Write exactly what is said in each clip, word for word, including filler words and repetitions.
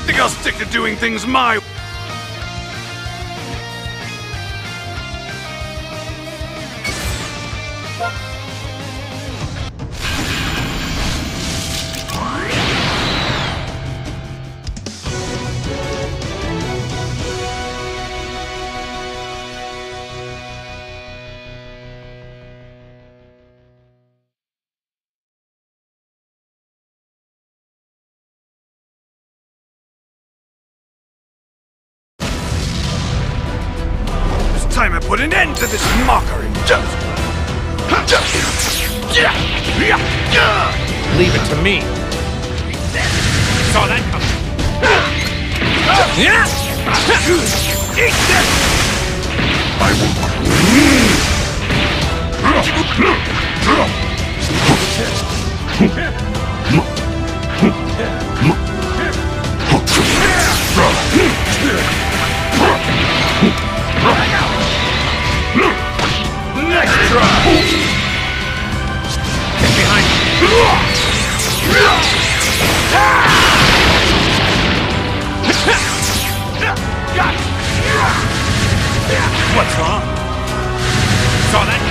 think I'll stick to doing things my way. Time I put an end to this mockery. Leave it to me. Saw that coming. Eat this! I will. Next try! Get behind me. What's wrong? Saw that?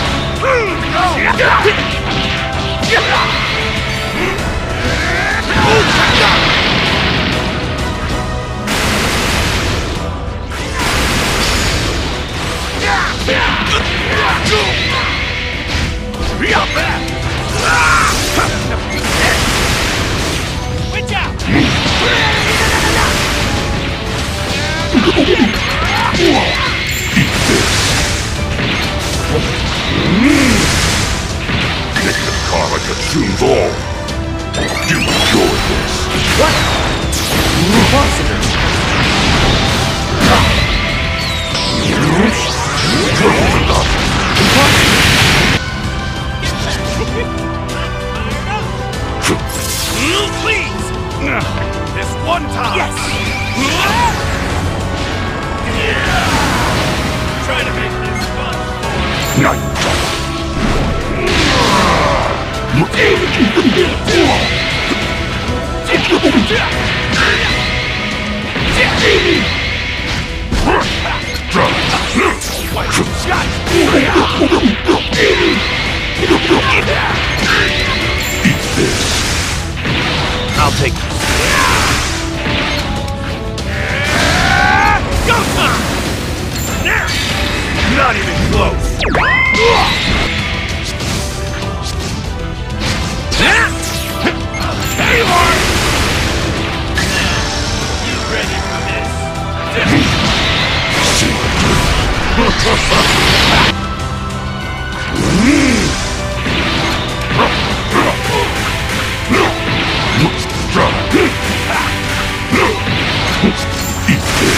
Watch out! Negative karma consumes all. You enjoy this. What? Impossible. Please! This one time! Yes! Try to make this fun. Night. Eat this. I'll take this. Go time! Not even close! There you are! You ready for this? Eat this.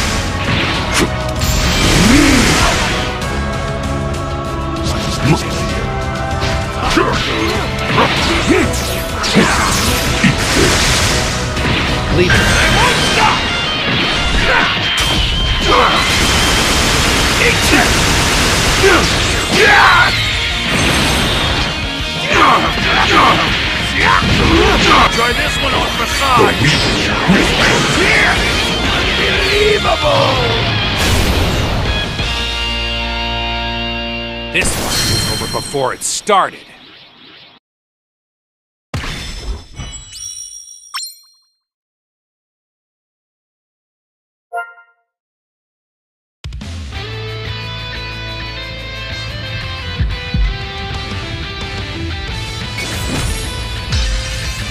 Leave it. I won't stop! Eat this! Try this one on massage! Unbelievable! This one was over before it started.